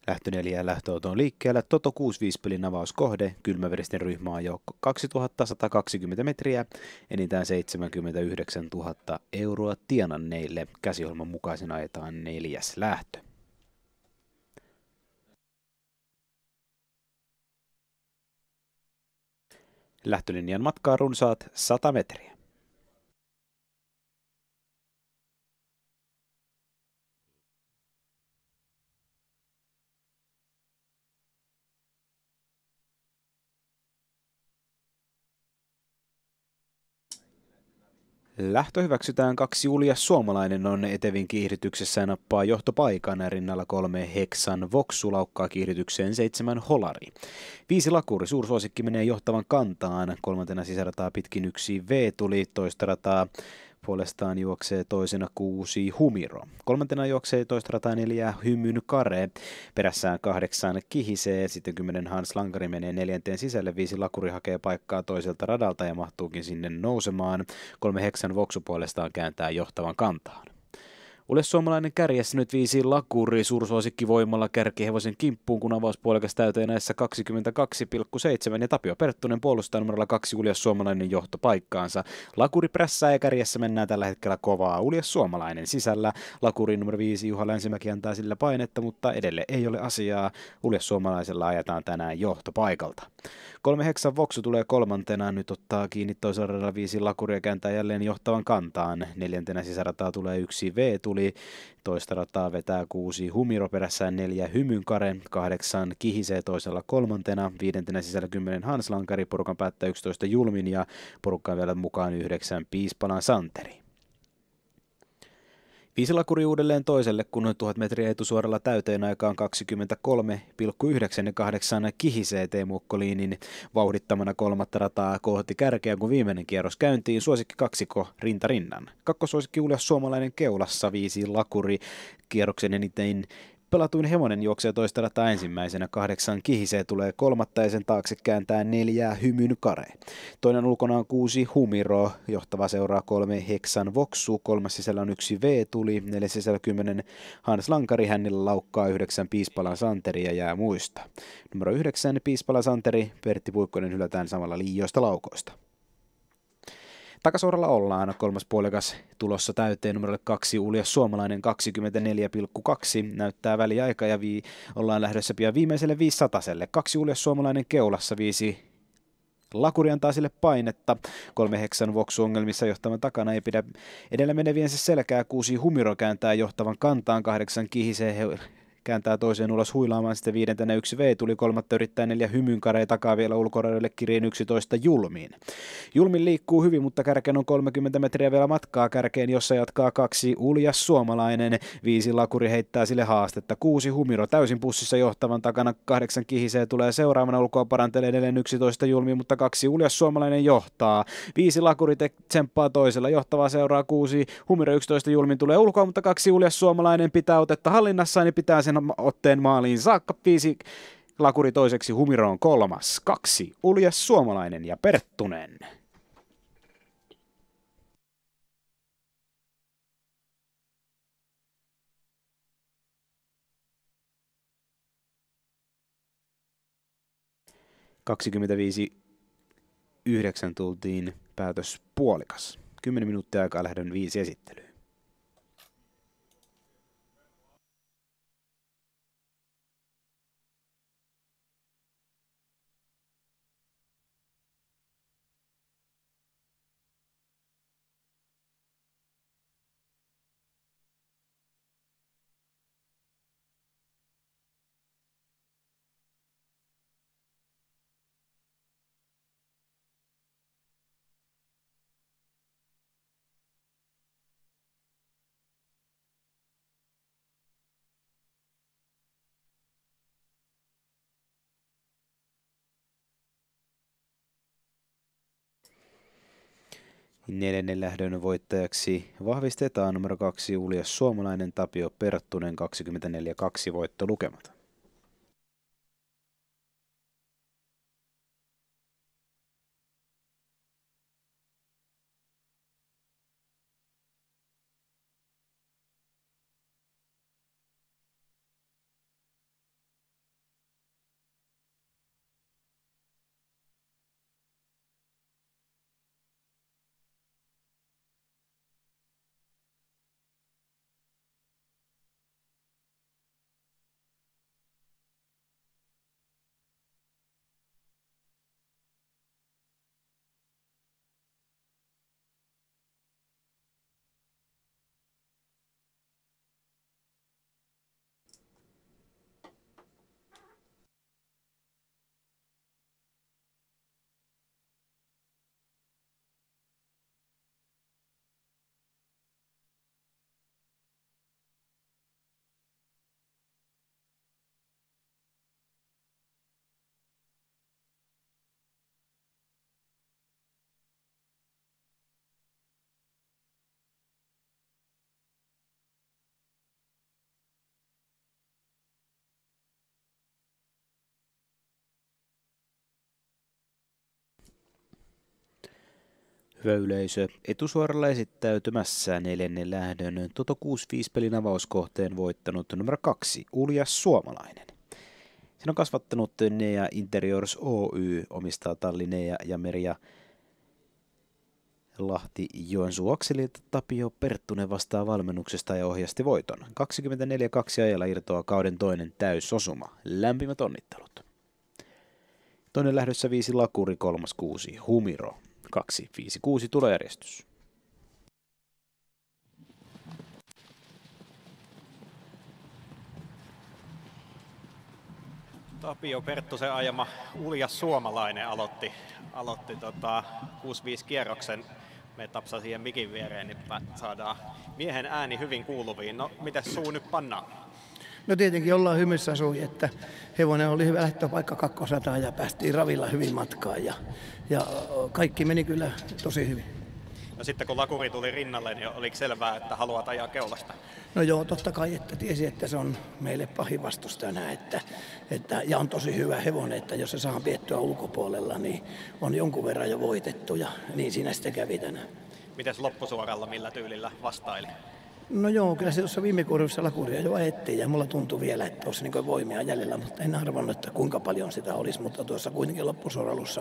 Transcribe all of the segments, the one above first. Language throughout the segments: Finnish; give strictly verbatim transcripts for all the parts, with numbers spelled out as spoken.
Lähtö neljä ja lähtöauto on liikkeellä. Toto kuusikymmentäviisi pelin avauskohde. Kylmäveristen ryhmä on jo kaksituhattasata kaksikymmentä metriä. Enintään seitsemänkymmentäyhdeksäntuhatta euroa tienanneille. Käsiohjelman mukaisen ajetaan neljäs lähtö. Lähtölinjan matkaa runsaat sata metriä. Lähtö hyväksytään. Kaksi Uljas Suomalainen on etevin kiihdytyksessä ja nappaa johtopaikan. Rinnalla kolme Heksan Voksu laukkaa kiihdytykseen seitsemän Holari. Viisi Lakuri, suursuosikki menee johtavan kantaan. Kolmantena sisärataa pitkin yksi V-tuli, toista rataa puolestaan juoksee toisena kuusi Humiro. Kolmantena juoksee toista rataa neljä Hymyn Kare. Perässään kahdeksan Kihisee. Sitten kymmenen Hans Lankari menee neljänteen sisälle. Viisi Lakuri hakee paikkaa toiselta radalta ja mahtuukin sinne nousemaan. Kolme Heksan Voksu puolestaan kääntää johtavan kantaan. Uljas Suomalainen kärjessä nyt viisi Lakuri, suursuosikki voimalla kärkihevosen kimppuun, kun avauspuolikas täyteen näissä kaksikymmentäkaksi pilkku seitsemän ja Tapio Perttunen puolustaa numerolla kaksi Uljas Suomalainen johtopaikkaansa. Lakuri prässää ja kärjessä mennään tällä hetkellä kovaa. Uljas Suomalainen sisällä. Lakuri numero viisi Juha Länsimäki antaa sillä painetta, mutta edelle ei ole asiaa. Uljas Suomalaisella ajetaan tänään johtopaikalta. Kolme Heksan Voksu tulee kolmantena, nyt ottaa kiinni toisella radalla viisi Lakuria, kääntää jälleen johtavan kantaan. Neljäntenä sisärataa tulee yksi V-tuli, toista rataa vetää kuusi Humiro, perässään neljä Hymynkare, kahdeksan Kihisee toisella kolmantena, viidentenä sisällä kymmenen Hans Lankari, porukan päättää yksitoista Julmin ja porukkaan vielä mukaan yhdeksän Piispalan Santeri. Viisi Lakuri uudelleen toiselle, kun tuhat metriä etusuoralla täyteen aikaan kaksikymmentäkolme pilkku yhdeksän ja kahdeksan Kihisee Teemu Okkoliinin vauhdittamana kolmatta rataa kohti kärkeä, kun viimeinen kierros käyntiin. Suosikki kaksikko rinta rinnan. Kakkosuosikki Uljas Suomalainen keulassa, viisi Lakuri kierroksen eniten pelatuin hevonen juoksee toista rataa ensimmäisenä, kahdeksan Kihisee tulee kolmatta ja sen taakse kääntää neljää Hymyn Kare. Toinen ulkona on kuusi Humiro, johtava seuraa kolme Heksan Voksu, kolmas sisällä on yksi V-tuli, neljäs sisällä kymmenen Hans Lankari, hänellä laukkaa yhdeksän Piispalan Santeri ja jää muista. Numero yhdeksän Piispalan Santeri, Pertti Puikkonen hylätään samalla liioista laukoista. Takasoralla ollaan, kolmas puolikas tulossa täyteen numerolle kaksi Uljas Suomalainen kaksikymmentäneljä pilkku kaksi, näyttää väliaika ja vii, ollaan lähdössä pian viimeiselle viisisataselle. Kaksi Uljas Suomalainen keulassa, viisi Lakuri antaa sille painetta, kolme Heksan Voksu ongelmissa johtavan takana ei pidä edellä meneviensä selkää, kuusi Humiro kääntää johtavan kantaan, kahdeksan Kihisee kääntää toiseen ulos huilaamaan, sitten viidentenä yksi V tuli, kolmatta yrittää neljä Hymynkare, takaa vielä ulkorajoille kirjeen yksitoista Julmiin. Julmin liikkuu hyvin, mutta kärkeen on kolmekymmentä metriä vielä matkaa kärkeen, jossa jatkaa kaksi Uljas Suomalainen, viisi Lakuri heittää sille haastetta, kuusi Humiro täysin pussissa johtavan takana, kahdeksan Kihisee tulee seuraavana, ulkoa parantelee edelleen yksitoista Julmiin, mutta kaksi Uljas Suomalainen johtaa, viisi Lakuri te- tsemppaa toisella, johtavaa seuraa kuusi Humiro, yksitoista Julmin tulee ulkoa, mutta kaksi Uljas Suomalainen pitää otetta hallinnassaan ja pitää sen otteen maaliin saakka, viisi Lakuri toiseksi, Humiro on kolmas, kaksi Uljas Suomalainen ja Perttunen. kaksikymmentäviisi yhdeksän tultiin päätös puolikas. kymmenen minuuttia aikaa lähdön viisi esittelyyn. Neljännen lähdön voittajaksi vahvistetaan numero kaksi Uljas Suomalainen, Tapio Perttunen, kaksikymmentäneljä kaksi voittolukemat. Hyvä yleisö, etusuoralla esittäytymässä neljännen lähdön Toto kuusikymmentäviisi pelin avauskohteen voittanut numero kaksi, Uljas Suomalainen. Sen on kasvattanut Nea Interiors Oy, omistaa talli Nea ja Merja Lahti Joensuu Akselilta. Tapio Perttunen vastaa valmennuksesta ja ohjasti voiton. kaksikymmentäneljä kaksi ajalla irtoaa kauden toinen täysosuma. Lämpimät onnittelut. Toinen lähdössä viisi Lakuri, kolmas kuusi Humiro. kaksi viisi kuusi tulojärjestys. Tapio Perttusen ajama Uljas Suomalainen aloitti, aloitti tota kuusi viisi kierroksen. Me tapsaa siihen mikin viereen, niin saadaan miehen ääni hyvin kuuluviin. No, mites suu nyt pannaan? No tietenkin ollaan hymyssä sui, että hevonen oli hyvä lähtöpaikka kakkosataa ja päästiin ravilla hyvin matkaan ja, ja kaikki meni kyllä tosi hyvin. No sitten kun Lakuri tuli rinnalle, niin oliko selvää, että haluat ajaa keulasta? No joo, totta kai, että tiesi, että se on meille pahin vastustajana, että, että, ja on tosi hyvä hevonen, että jos se saa piettyä ulkopuolella, niin on jonkun verran jo voitettu ja niin siinä sitten kävi tänään. Mites loppusuoralla, millä tyylillä vastaili? No joo, kyllä se tuossa viime kurvissa Lakuria jo ajettiin ja mulla tuntui vielä, että olisi niin voimia jäljellä, mutta en arvannut, että kuinka paljon sitä olisi, mutta tuossa kuitenkin loppusuoralussa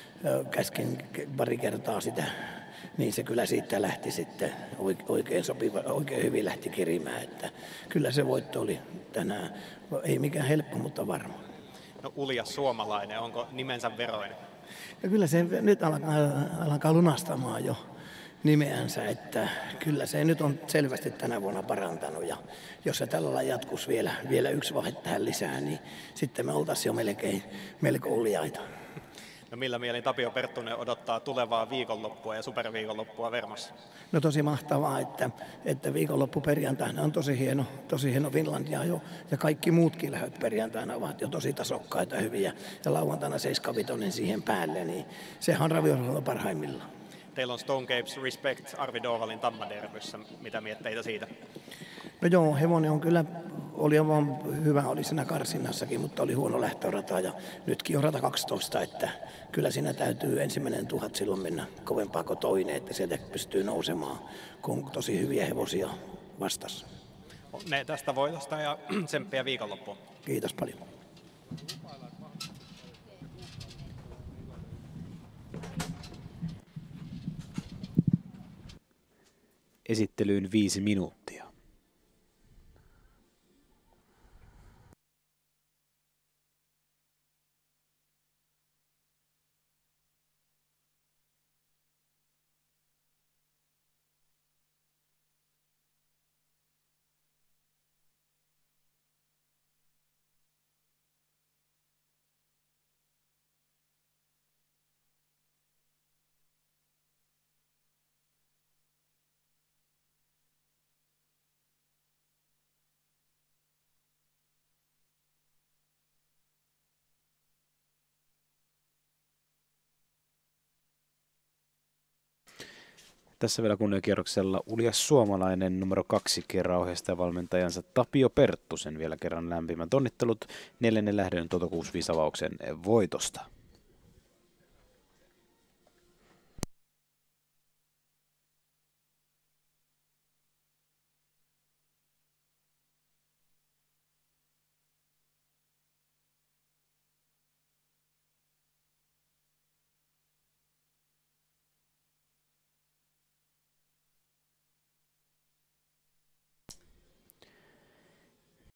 käskin pari kertaa sitä, niin se kyllä siitä lähti sitten oikein sopiva, oikein hyvin lähti kirimään, että kyllä se voitto oli tänään, ei mikään helppo, mutta varma. No Uljas Suomalainen, onko nimensä veroinen? Ja kyllä se nyt alkaa, alkaa lunastamaan jo nimeänsä, että kyllä se nyt on selvästi tänä vuonna parantanut ja jos se tällä lailla jatkuisi vielä, vielä yksi vaihe tähän lisää, niin sitten me oltaisiin jo melkein melko uljaita. No millä mielin Tapio Perttunen odottaa tulevaa viikonloppua ja superviikonloppua Vermassa? No tosi mahtavaa, että, että viikonloppu perjantaina on tosi hieno, tosi hieno Finlandia jo ja kaikki muutkin lähöt perjantaina ovat jo tosi tasokkaita hyviä ja lauantaina seiskavitonen siihen päälle, niin sehän on raviosuolella parhaimmillaan. Teillä on Stone Capes Respect Arvi Doovalin Tammaderbyssä. Mitä mietteitä siitä? No joo, hevonen on kyllä, oli vaan hyvä oli siinä karsinnassakin, mutta oli huono lähtörata ja nytkin on rata kaksitoista, että kyllä siinä täytyy ensimmäinen tuhat silloin mennä kovempaa kuin toinen, että sieltä pystyy nousemaan, kun on tosi hyviä hevosia vastassa. Ne tästä voitosta ja tsemppiä viikonloppuun. Kiitos paljon. Esittelyyn viisi minuuttia. Tässä vielä kunniakierroksella Uljas Suomalainen numero kaksi kerran ohjasta valmentajansa Tapio Perttusen vielä kerran lämpimät onnittelut neljännen lähdön Toto kuusikymmentäviisi avauksen voitosta.